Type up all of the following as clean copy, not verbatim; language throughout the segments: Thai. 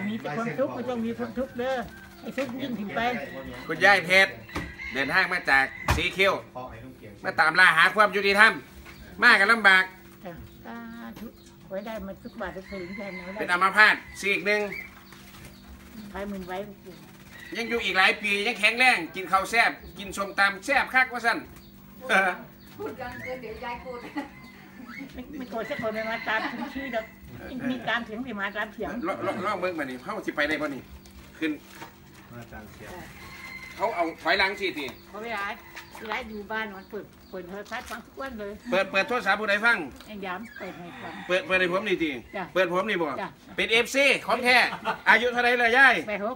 มีแต่ความทุกข์ไม่ต้องมีความทุกข์เด้อไอ้ทุกข์ยิ่งถึงไปคุณยายเพชรเดินทางมาจากสีคิ้วมาตามล่าหาความยุติธรรมมากันลำบากไว้ได้มาทุกบาททุกสลึงแทนเราได้เป็นอัมพาตซีกหนึ่งใช้มือไว้ยังอยู่อีกหลายปียังแข็งแรงกินข้าวแซ่บกินส้มตำแซ่บคักว่าสั่นพูดกันเกินเดี๋ยวยายพูดไม่โกรธสักคนเลยมาตามถึงชื่อเด็กมีตามเสียงสิมาตามเสียงล่องเบิ้งมานี่เขาสิไปได้ป่ะนี่ขึ้นมาตามเสียงเขาเอาถอยหลังสิทีเขาไม่ร้ายอยู่บ้านมันเปิดโทรทัศน์ฟังทุกวันเลยเปิดโทรศัพท์ผู้ใดฟังย้ำเปิดให้ฟังเปิดให้ผมนี่ทีเปิดผมนี่บ่เป็นFCของแท้อายุเท่าไรเลยยาย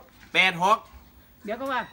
86 เดี๋ยวก็ว่าม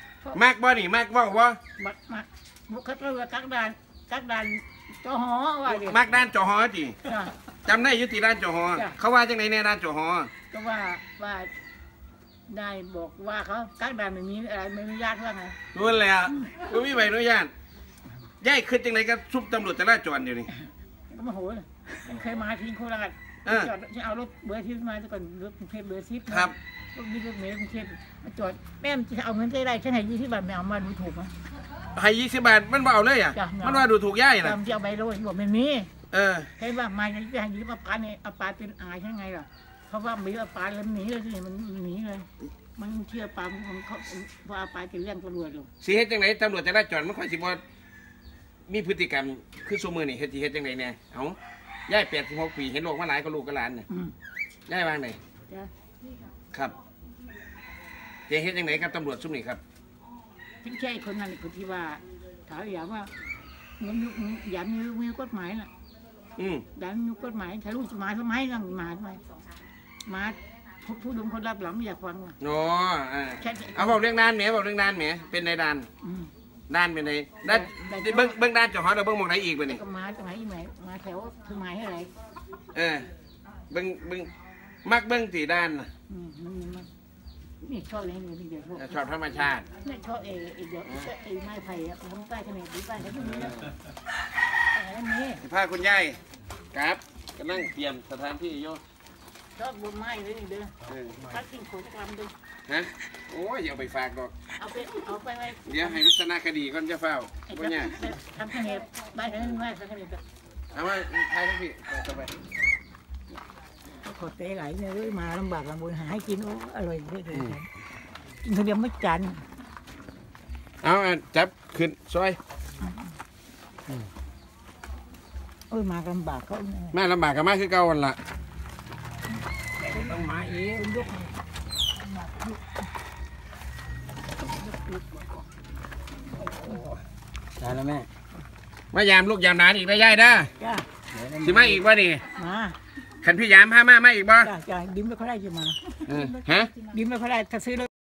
ากบ่นี่มากว่าบ่บุคคลกักดานจอหอว่ามากด้านจอหอจีจำได้ยุติด้านจอหอเขาว่าจังไหนในด้านจอหอก็ว่าได้บอกว่าเขากักดานไม่มีอะไรไม่มีญาติว่าไงรู้เลยอ่ะไม่มีใบอนุญาตย่ายขึ้นจังไหนก็ซุปตำรวจจราจรอยู่นี่ก็มาโหยเคยมาทิ้งโคราชจอดจะเอารถเบอร์ทิพมาแต่ก่อนรถกรุงเทพเบอร์ทิพครับรถมีรถเมล์กรุงเทพมาจอดแม่จะเอาเงินได้ฉันให้20 บาทไม่เอามาดูถูกมั้ยให้20 บาทมันเอาเลยอ่ะมันว่าดูถูกย่ายนะจะเอาใบโรยบอกมันมีใช่ป่ะมาอย่างนี้ให้ยืมปลาเนี่ยเอาปลาเป็นอายใช่ไงล่ะเพราะว่ามีปลาแล้วหนีเลยสิมันหนีเลยมันเชื่อปลามันเขาพอเอาปลาจะเลี้ยงตำรวจลงสิเฮ็ดจังไหนตำรวจจราจรมันค่อยสิบ่มีพฤติกรรมคือซุมื้อนี่เฮ็ดจังไหนเนี่ยเอ้าย่าย86 ปีเห็นโลกมาหลายก็ลูกก็หลานเนี่ยย่ายวางไหนครับจะเฮ็ดจังไหนครับตำรวจซุมนี่ครับถึงใช่คนนั้นคนที่ว่าถามอย่างว่าอย่ามีกฎหมายน่ะอย่ามีกฎหมายถ้าลูกหมายทำไมนั่งมาทำไมมาผู้ดุมคนรับหลังอยากฟังว่ะอ๋อเอาบอกเรื่องด้านแหมบอกเรื่องด้านแหมเป็นในด้านด้านเป็นในด้านเบิ้งด้านจอหอเราเบิ้งมองไหนอีกไปนี่ก็มาตรงไหนอีกไหมมาแถวทำไมให้อะไรเบิ้งมักเบิ้งตีด้านน่ะนี่ชอบอะไรนี่เดี๋ยวชอบธรรมชาติไม่ชอบเดี๋ยวไม้ไผ่ทำใต้ขนาดดีใต้ขนาดนี้แล้วพาคุณยายครับกำลังเตรียมสถานที่โยชอบบนไม้เลยนี่เด้อพักกินโขดกรรมดูฮะโอ้ยอย่าไปฝากดอกเอาไปเดี๋ยวให้ลักษณะคดีก่อนจะเฝ้าก็เนี่ยทำขนาดบ้านนั้นไม่ทำขนาดเอามาไทยทั้งพี่ต่อไปขอเตะไหลเลยมาลำบากลำบนหาให้กินอร่อยด้วยกินคนเดียวไม่จันเอาจับขึ้นซอยมาลำบากเขามาลำบากกับมาคือเก่าวันละต้องมาเองยกได้แล้วแม่มายามลูกยามนานอีกได้ย่ายนะสิมาอีกว่านี่มาขันพี่ยามพามาอีกบ่จ้าดิ้มไม่ค่อยได้จะมาฮะดิ้มไม่ค่อยได้ถ้าซื้อ